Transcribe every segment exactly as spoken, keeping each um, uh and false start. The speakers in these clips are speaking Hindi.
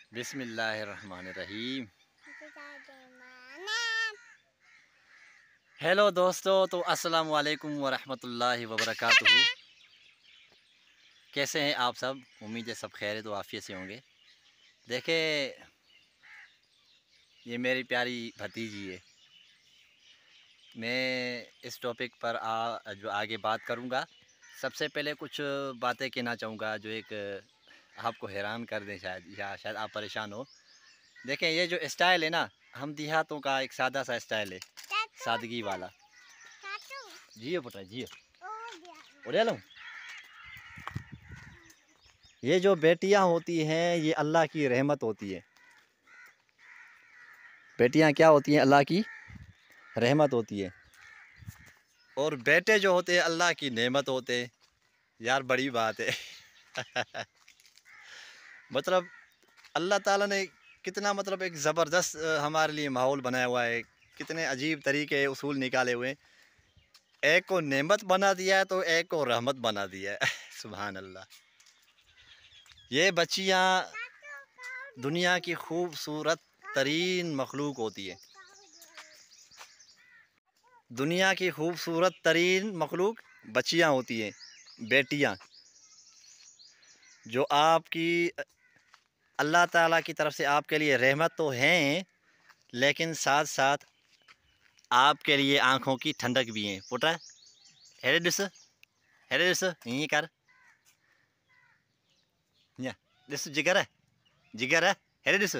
बिस्मिल्लाहिर्रहमानिर्रहीम। हेलो दोस्तों, तो अस्सलाम वालेकुम वरहमतुल्लाहि वबरकातुहू। कैसे हैं आप सब? उम्मीद है सब खैर तो आफियत से होंगे। देखे, ये मेरी प्यारी भतीजी है। मैं इस टॉपिक पर आ, जो आगे बात करूंगा, सबसे पहले कुछ बातें कहना चाहूँगा जो एक आपको हैरान कर दें शायद, या शायद आप परेशान हो। देखें, ये जो स्टाइल है ना, हम देहातों का एक सादा सा स्टाइल है, सादगी वाला। जियो पुत्र जियो उड़े लूँ। ये जो बेटियां होती हैं, ये अल्लाह की रहमत होती है। बेटियां क्या होती हैं? अल्लाह की रहमत होती है। और बेटे जो होते हैं अल्लाह की नेमत होते हैं। यार बड़ी बात है। मतलब अल्लाह ताला ने कितना मतलब एक ज़बरदस्त हमारे लिए माहौल बनाया हुआ है। कितने अजीब तरीके उसूल निकाले हुए हैं। एक को नेमत बना दिया है तो एक को रहमत बना दिया है। सुभान अल्लाह। ये बच्चियाँ दुनिया की खूबसूरत तरीन मखलूक होती है। दुनिया की खूबसूरत तरीन मखलूक बच्चियाँ होती हैं, बेटियाँ, जो आपकी अल्लाह ताला की तरफ से आपके लिए रहमत तो हैं, लेकिन साथ साथ आपके लिए आँखों की ठंडक भी हैं। पुटा हेरे दिस हेरे दिस यहीं कर या दिस जिगर है जिगर है हेरे दिस।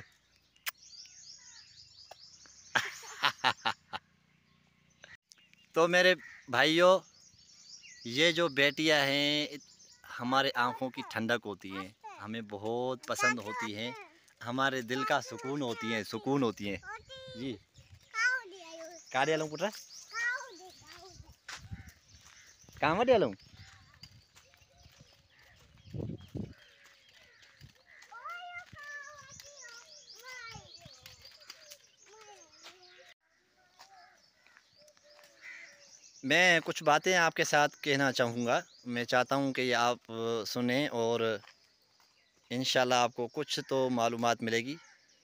तो मेरे भाइयों, ये जो बेटियां हैं हमारे आँखों की ठंडक होती हैं, हमें बहुत पसंद होती हैं, हमारे दिल का सुकून होती हैं सुकून होती हैं जी। कहाँ दिया लूँ पुत्र? कहाँ दिया लूँ? मैं कुछ बातें आपके साथ कहना चाहूँगा। मैं चाहता हूँ कि आप सुने और इंशाल्लाह आपको कुछ तो मालूमात मिलेगी।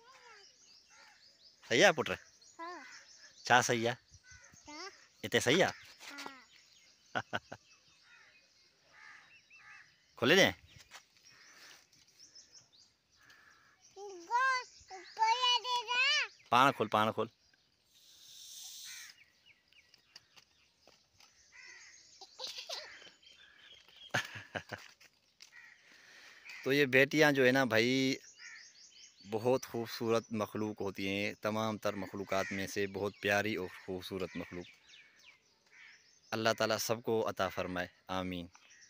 सही है पुत्र? हाँ। क्या सही है? इतने सही है? हाँ। खोले दें? पान खोल पान खोल। तो ये बेटियां जो है ना भाई, बहुत खूबसूरत मखलूक होती हैं। तमाम तर मखलूक़ात में से बहुत प्यारी और ख़ूबसूरत मखलूक। अल्लाह ताला सबको अता फ़रमाए, आमीन।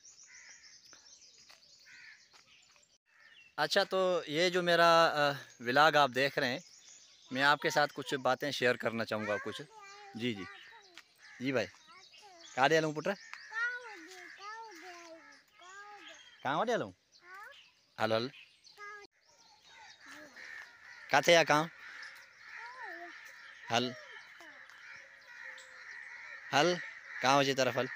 अच्छा, तो ये जो मेरा व्लॉग आप देख रहे हैं, मैं आपके साथ कुछ बातें शेयर करना चाहूँगा कुछ। जी जी जी भाई। कहाँ दे लूँ पुत्र? कहाँ दे लूँ? हल हल कहाँ थे या कहाँ? हल हल कहाँ हो जी तरफ हल?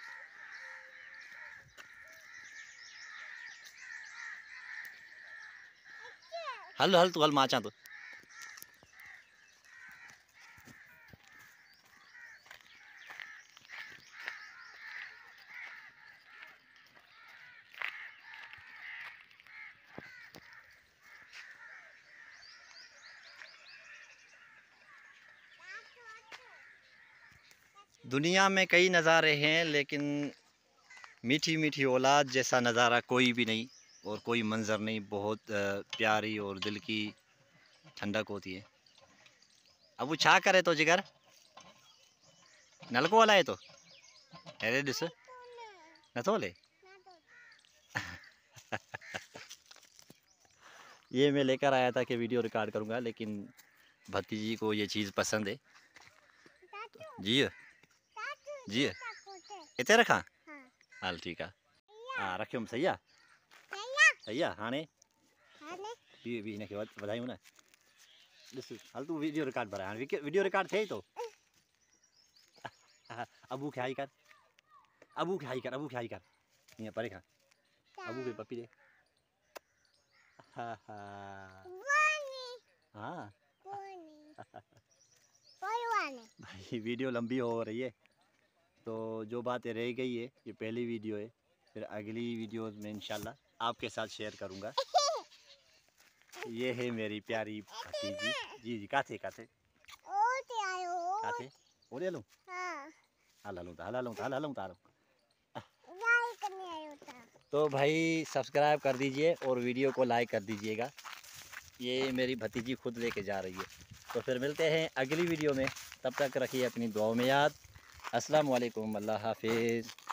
हल हल तू हल माचा तो। दुनिया में कई नज़ारे हैं, लेकिन मीठी मीठी औलाद जैसा नज़ारा कोई भी नहीं और कोई मंज़र नहीं। बहुत प्यारी और दिल की ठंडक होती है। अब वो छा करे तो जिगर नलको वाला है तो अरे दिस न तो ले। ये मैं लेकर आया था कि वीडियो रिकॉर्ड करूँगा, लेकिन भतीजी को ये चीज़ पसंद है। तो जी जी इतने रखा हाल ठीक है। हाँ रखियो सही है सही है। हाँ ने भी भी इन्हें बधाई हूँ ना। हाल तू वीडियो रिकॉर्ड भरा वीडियो रिकॉर्ड थे तो अबू ख्याई कर अबू ख्याई कर अबू ख्याई कर यहाँ परे खा अबू के पपी दे। हाँ हाँ हाँ कोई नहीं, कोई बात नहीं। भाई वीडियो लंबी हो रही है, तो जो बातें रह गई है ये पहली वीडियो है, फिर अगली वीडियो में इंशाल्लाह आपके साथ शेयर करूँगा। ये है मेरी प्यारी भतीजी। जी जी काथे काथे ओ ते आयो काथे और ले लूँ, हाँ हला लूँ हला लूँ हला लूँ तारो। गाय करने आयो था। तो भाई सब्सक्राइब कर दीजिए और वीडियो को लाइक कर दीजिएगा। ये मेरी भतीजी खुद लेके जा रही है। तो फिर मिलते हैं अगली वीडियो में, तब तक रखिए अपनी दुआओं में याद। अस्सलाम वालेकुम, अल्लाह हाफिज़।